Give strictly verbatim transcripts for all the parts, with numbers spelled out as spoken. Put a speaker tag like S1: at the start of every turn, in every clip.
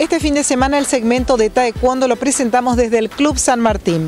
S1: Este fin de semana el segmento de Taekwondo lo presentamos desde el Club San Martín.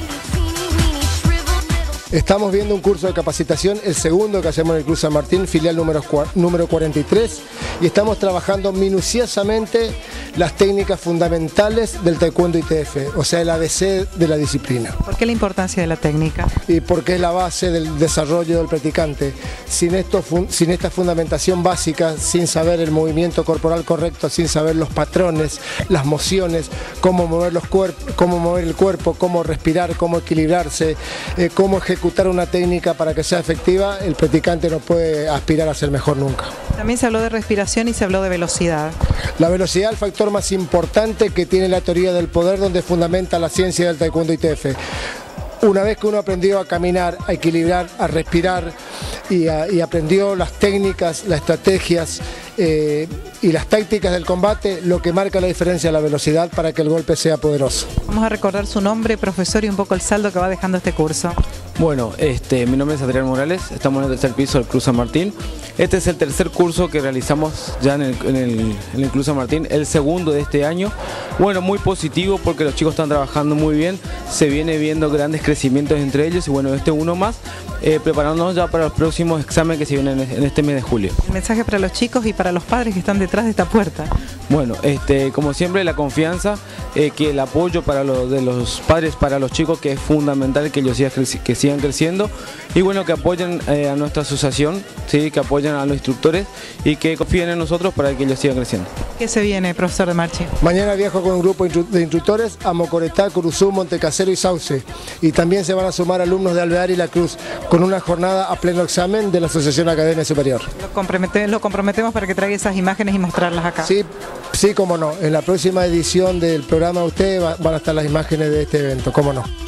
S2: Estamos viendo un curso de capacitación, el segundo que hacemos en el Club San Martín, filial número, número cuarenta y tres, y estamos trabajando minuciosamente las técnicas fundamentales del Taekwondo I T F, o sea, el A B C de la disciplina.
S1: ¿Por qué la importancia de la técnica?
S2: Y porque es la base del desarrollo del practicante. Sin, esto, sin esta fundamentación básica, sin saber el movimiento corporal correcto, sin saber los patrones, las mociones, cómo mover, los cuerpos, cómo mover el cuerpo, cómo respirar, cómo equilibrarse, eh, cómo ejecutar una técnica para que sea efectiva, el practicante no puede aspirar a ser mejor nunca.
S1: También se habló de respiración y se habló de velocidad.
S2: La velocidad es el factor más importante que tiene la teoría del poder, donde fundamenta la ciencia del Taekwondo I T F. Una vez que uno aprendió a caminar, a equilibrar, a respirar y, a, y aprendió las técnicas, las estrategias eh, y las tácticas del combate, lo que marca la diferencia es la velocidad para que el golpe sea poderoso.
S1: Vamos a recordar su nombre, profesor, y un poco el saldo que va dejando este curso.
S3: Bueno, este, mi nombre es Adrián Morales, estamos en el tercer piso del Club San Martín. Este es el tercer curso que realizamos ya en el, en el, en el Club San Martín, el segundo de este año. Bueno, muy positivo porque los chicos están trabajando muy bien, se viene viendo grandes crecimientos entre ellos y bueno, este uno más, eh, preparándonos ya para los próximos exámenes que se vienen en este mes de julio.
S1: El mensaje para los chicos y para los padres que están detrás de esta puerta.
S3: Bueno, este, como siempre la confianza, eh, que el apoyo para lo, de los padres para los chicos, que es fundamental que ellos sigan, que sigan creciendo y bueno, que apoyen eh, a nuestra asociación, ¿sí? Que apoyen a los instructores y que confíen en nosotros para que ellos sigan creciendo.
S1: ¿Qué se viene, profesor de Marchi?
S2: Mañana viajo con un grupo de instructores a Mocoretá, Curuzú, Montecasero y Sauce, y también se van a sumar alumnos de Alvear y La Cruz con una jornada a pleno examen de la Asociación Academia Superior.
S1: Lo, compromete, lo comprometemos para que traiga esas imágenes y mostrarlas acá.
S2: Sí, sí, cómo no. En la próxima edición del programa de ustedes van a estar las imágenes de este evento, cómo no.